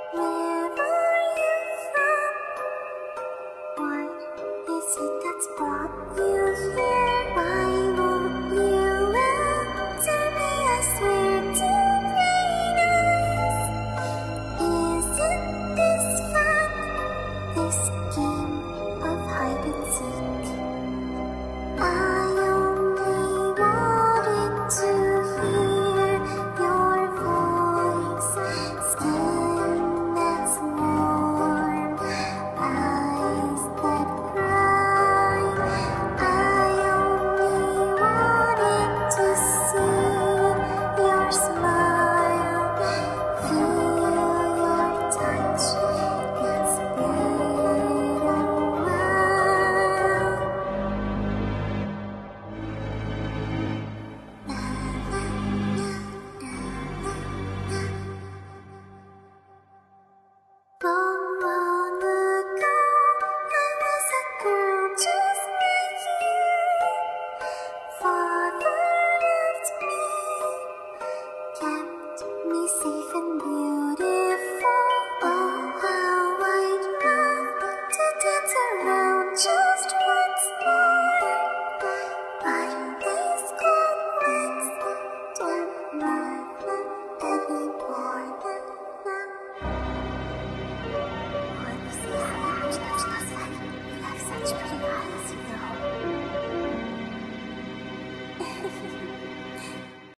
Where are you from? What is it that's brought you here? Why won't you answer me? I swear to plain eyes. Isn't this fun? This game of hide and seek. I only wanted to hear your voice, skin that's warm, eyes that cry. I only wanted to see your smile, feel your touch. It's been a while. Long